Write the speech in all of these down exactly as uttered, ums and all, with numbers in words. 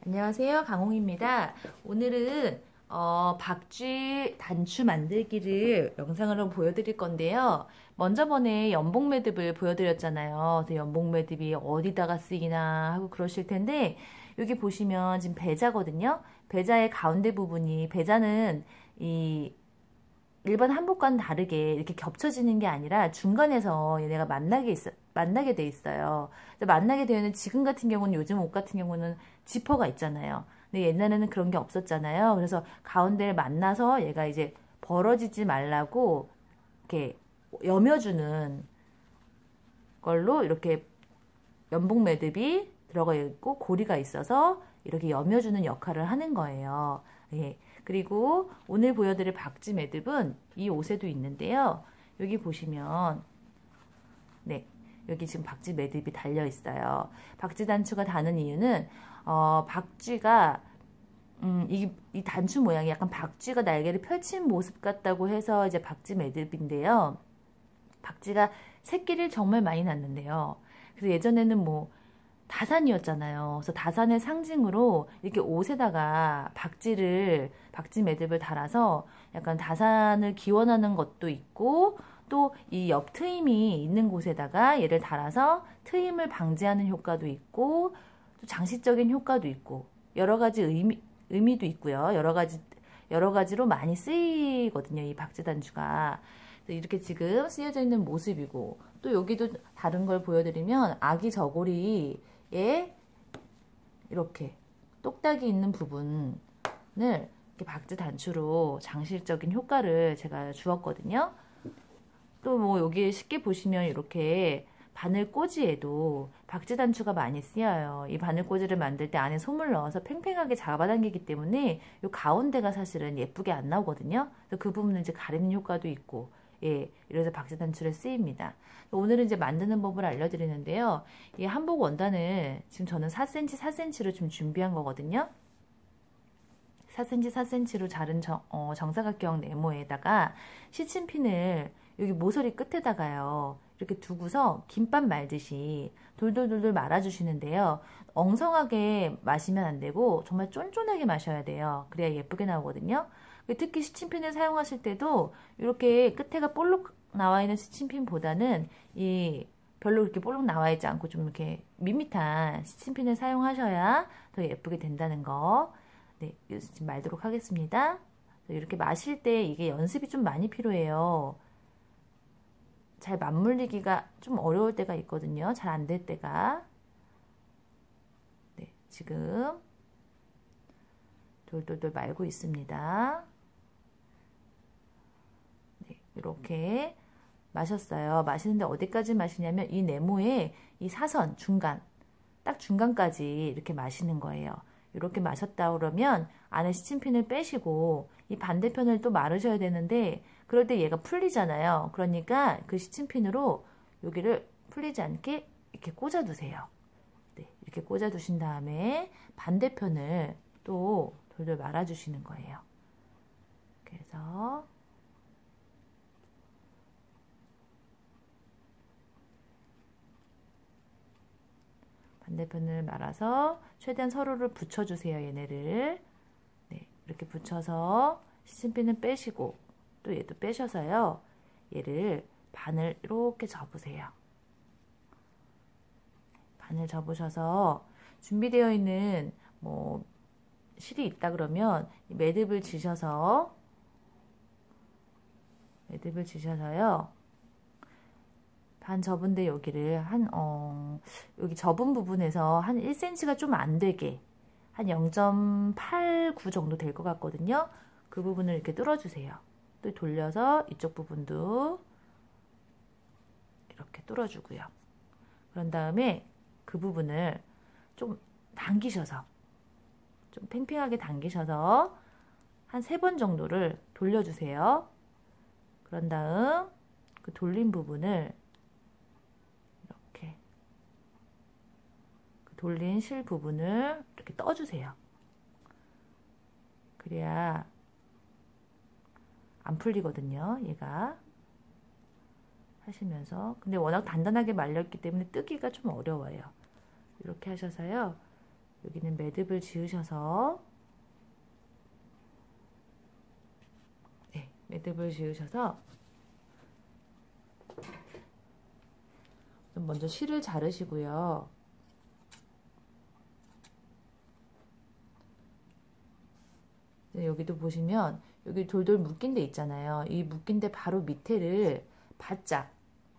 안녕하세요, 강홍입니다. 오늘은 어, 박쥐 단추 만들기를 영상으로 보여드릴 건데요. 먼저 번에 연봉 매듭을 보여드렸잖아요. 그래서 연봉 매듭이 어디다가 쓰이나 하고 그러실 텐데 여기 보시면 지금 배자거든요. 배자의 가운데 부분이 배자는 이 일반 한복과는 다르게 이렇게 겹쳐지는 게 아니라 중간에서 얘네가 만나게 있어, 만나게 돼 있어요. 만나게 되는 지금 같은 경우는 요즘 옷 같은 경우는 지퍼가 있잖아요. 근데 옛날에는 그런 게 없었잖아요. 그래서 가운데를 만나서 얘가 이제 벌어지지 말라고 이렇게 여며주는 걸로 이렇게 연봉 매듭이 들어가 있고 고리가 있어서 이렇게 여며주는 역할을 하는 거예요. 예. 그리고 오늘 보여드릴 박쥐 매듭은 이 옷에도 있는데요. 여기 보시면 네, 여기 지금 박쥐 매듭이 달려 있어요. 박쥐 단추가 다는 이유는 어, 박쥐가 음, 이, 이 단추 모양이 약간 박쥐가 날개를 펼친 모습 같다고 해서 이제 박쥐 매듭인데요. 박쥐가 새끼를 정말 많이 낳는데요. 그래서 예전에는 뭐 다산이었잖아요. 그래서 다산의 상징으로 이렇게 옷에다가 박쥐를, 박쥐 매듭을 달아서 약간 다산을 기원하는 것도 있고, 또 이 옆 트임이 있는 곳에다가 얘를 달아서 트임을 방지하는 효과도 있고, 또 장식적인 효과도 있고, 여러 가지 의미, 의미도 있고요. 여러 가지, 여러 가지로 많이 쓰이거든요. 이 박쥐 단추가. 이렇게 지금 쓰여져 있는 모습이고, 또 여기도 다른 걸 보여드리면 아기 저고리 에 이렇게 똑딱이 있는 부분을 이렇게 박쥐 단추로 장식적인 효과를 제가 주었거든요. 또 뭐 여기 쉽게 보시면 이렇게 바늘꽂이에도 박쥐 단추가 많이 쓰여요. 이 바늘꽂이를 만들 때 안에 솜을 넣어서 팽팽하게 잡아당기기 때문에 이 가운데가 사실은 예쁘게 안 나오거든요. 그래서 그 부분은 이제 가리는 효과도 있고, 예, 이래서 박쥐 단추를 쓰입니다. 오늘은 이제 만드는 법을 알려드리는데요. 이 한복 원단을 지금 저는 사 센티미터, 사 센티미터로 좀 준비한 거거든요. 사 센티미터, 사 센티미터로 자른 정, 어, 정사각형 네모에다가 시침핀을 여기 모서리 끝에다가요. 이렇게 두고서 김밥 말듯이 돌돌돌돌 말아주시는데요. 엉성하게 마시면 안 되고 정말 쫀쫀하게 마셔야 돼요. 그래야 예쁘게 나오거든요. 특히 시침핀을 사용하실 때도 이렇게 끝에가 볼록 나와 있는 시침핀보다는 이 별로 이렇게 볼록 나와 있지 않고 좀 이렇게 밋밋한 시침핀을 사용하셔야 더 예쁘게 된다는 거. 네, 지금 말도록 하겠습니다. 이렇게 마실 때 이게 연습이 좀 많이 필요해요. 잘 맞물리기가 좀 어려울 때가 있거든요. 잘 안 될 때가. 네, 지금 돌돌돌 말고 있습니다. 네, 이렇게 마셨어요. 마시는데 어디까지 마시냐면 이 네모에 이 사선 중간, 딱 중간까지 이렇게 마시는 거예요. 이렇게 마셨다 그러면 안에 시침핀을 빼시고 이 반대편을 또 마르셔야 되는데 그럴 때 얘가 풀리잖아요. 그러니까 그 시침핀으로 여기를 풀리지 않게 이렇게 꽂아두세요. 네, 이렇게 꽂아두신 다음에 반대편을 또 돌돌 말아주시는 거예요. 그래서 반대편을 말아서 최대한 서로를 붙여주세요. 얘네를. 네, 이렇게 붙여서 시침핀을 빼시고 또 얘도 빼셔서요. 얘를 반을 이렇게 접으세요. 반을 접으셔서 준비되어 있는 뭐 실이 있다 그러면 매듭을 지셔서 매듭을 지셔서요. 반 접은데 여기를 한, 어, 여기 접은 부분에서 한 일 센티미터가 좀 안 되게 한 영 점 팔구 정도 될 것 같거든요. 그 부분을 이렇게 뚫어주세요. 또 돌려서 이쪽 부분도 이렇게 뚫어주고요. 그런 다음에 그 부분을 좀 당기셔서 좀 팽팽하게 당기셔서 한 세 번 정도를 돌려주세요. 그런 다음 그 돌린 부분을 이렇게 그 돌린 실 부분을 이렇게 떠주세요. 그래야 안 풀리거든요. 얘가 하시면서 근데 워낙 단단하게 말렸기 때문에 뜨기가 좀 어려워요. 이렇게 하셔서요. 여기는 매듭을 지으셔서 네, 매듭을 지으셔서 먼저 실을 자르시고요. 여기도 보시면 여기 돌돌 묶인 데 있잖아요. 이 묶인 데 바로 밑에를 바짝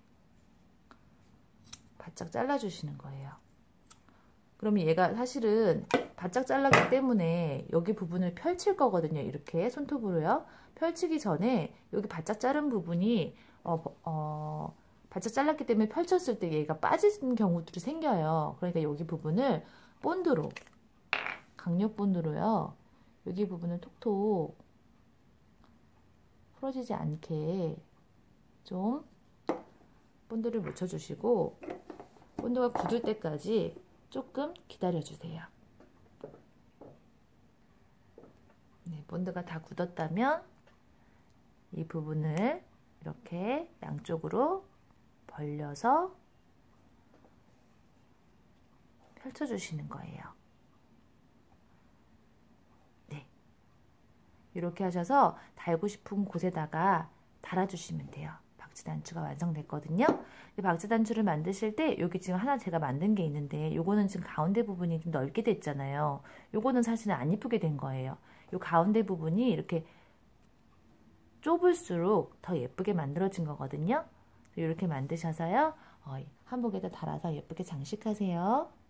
바짝 잘라주시는 거예요. 그러면 얘가 사실은 바짝 잘랐기 때문에 여기 부분을 펼칠 거거든요. 이렇게 손톱으로요. 펼치기 전에 여기 바짝 자른 부분이 어, 어, 바짝 잘랐기 때문에 펼쳤을 때 얘가 빠지는 경우들이 생겨요. 그러니까 여기 부분을 본드로, 강력 본드로요. 여기 부분을 톡톡 풀어지지 않게 좀 본드를 묻혀주시고 본드가 굳을 때까지 조금 기다려주세요. 네, 본드가 다 굳었다면 이 부분을 이렇게 양쪽으로 벌려서 펼쳐주시는 거예요. 네, 이렇게 하셔서 달고 싶은 곳에다가 달아주시면 돼요. 박지단추가 완성됐거든요. 박지단추를 만드실 때 여기 지금 하나 제가 만든 게 있는데 요거는 지금 가운데 부분이 좀 넓게 됐잖아요. 요거는 사실은 안 이쁘게 된 거예요. 요 가운데 부분이 이렇게 좁을수록 더 예쁘게 만들어진 거거든요. 이렇게 만드셔서요. 어, 한복에다 달아서 예쁘게 장식하세요.